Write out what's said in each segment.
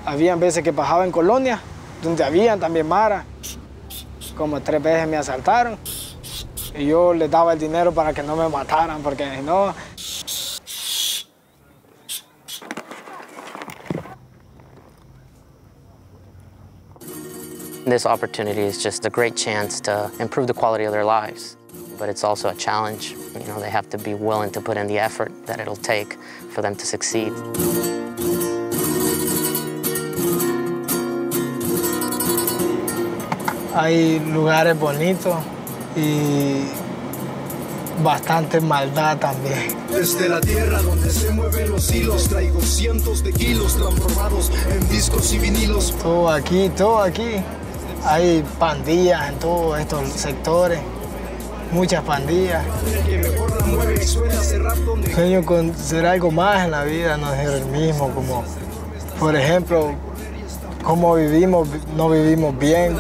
Habían veces que bajaba en colonia, donde habían también mara. Como 3 veces me asaltaron. Y yo les daba el dinero para que no me mataran, porque si no... This opportunity is just a great chance to improve the quality of their lives. But it's also a challenge. You know, they have to be willing to put in the effort that it'll take for them to succeed. Hay lugares bonitos y bastante maldad también. Desde la tierra donde se mueven los hilos, traigo cientos de kilos transformados en discos y vinilos. Todo aquí. Hay pandillas en todos estos sectores, muchas pandillas. Sueño con ser algo más en la vida, no ser el mismo, como por ejemplo, cómo vivimos, no vivimos bien.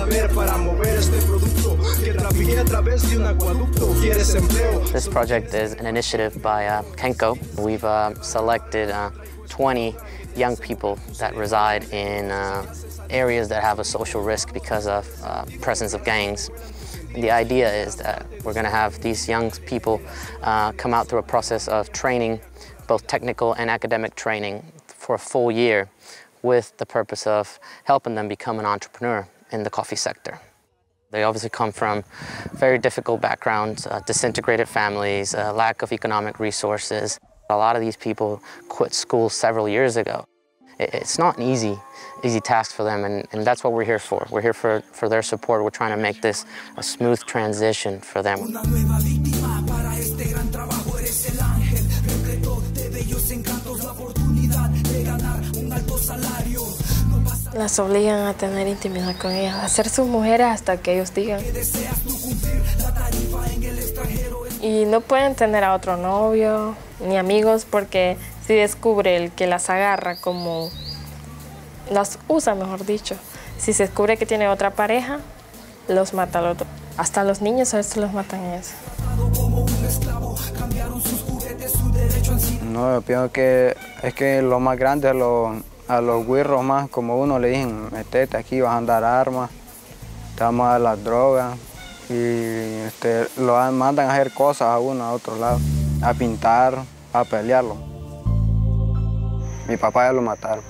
This project is an initiative by Kenco. We've selected 20 young people that reside in areas that have a social risk because of presence of gangs. And the idea is that we're going to have these young people come out through a process of training, both technical and academic training, for a full year with the purpose of helping them become an entrepreneur in the coffee sector. They obviously come from very difficult backgrounds, disintegrated families, lack of economic resources. A lot of these people quit school several years ago. It's not an easy task for them, and that's what we're here for. We're here for their support. We're trying to make this a smooth transition for them. Las obligan a tener intimidad con ellas, a ser sus mujeres hasta que ellos digan. Y no pueden tener a otro novio ni amigos porque si descubre el que las agarra como... las usa, mejor dicho. Si se descubre que tiene otra pareja, los mata al otro. Hasta los niños a veces los matan a eso. No, yo pienso que es que lo más grande a los güirros más como uno le dicen, metete aquí, vas a andar armas, te vamos a dar las drogas y lo mandan a hacer cosas a uno a otro lado, a pintar, a pelearlo. Mi papá ya lo mataron.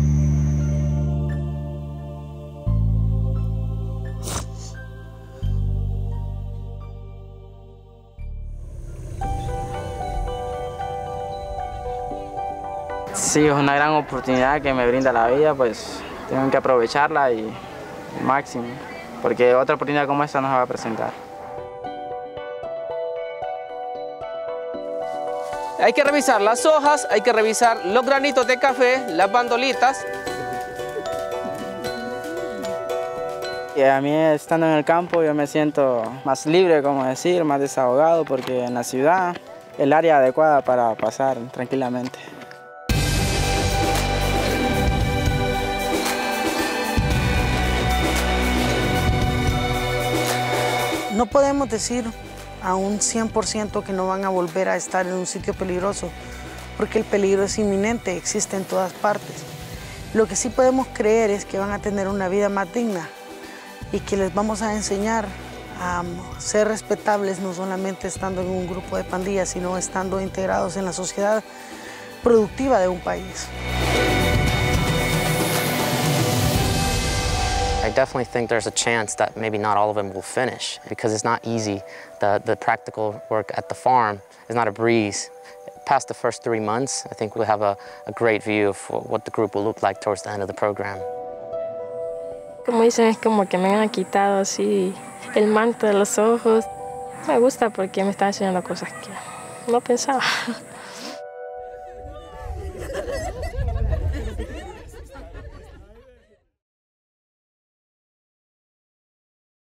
Sí, es una gran oportunidad que me brinda la vida, pues tengo que aprovecharla y máximo, porque otra oportunidad como esta no se va a presentar. Hay que revisar las hojas, hay que revisar los granitos de café, las bandolitas. Y a mí estando en el campo yo me siento más libre, como decir, más desahogado, porque en la ciudad es el área adecuada para pasar tranquilamente. No podemos decir a un 100% que no van a volver a estar en un sitio peligroso, porque el peligro es inminente, existe en todas partes. Lo que sí podemos creer es que van a tener una vida más digna y que les vamos a enseñar a ser respetables, no solamente estando en un grupo de pandillas, sino estando integrados en la sociedad productiva de un país. I definitely think there's a chance that maybe not all of them will finish because it's not easy. The practical work at the farm is not a breeze. Past the first 3 months, I think we'll have a great view of what the group will look like towards the end of the program. Como dicen, es como que me han quitado así el manto de los ojos. Me gusta porque me están enseñando cosas que no pensaba.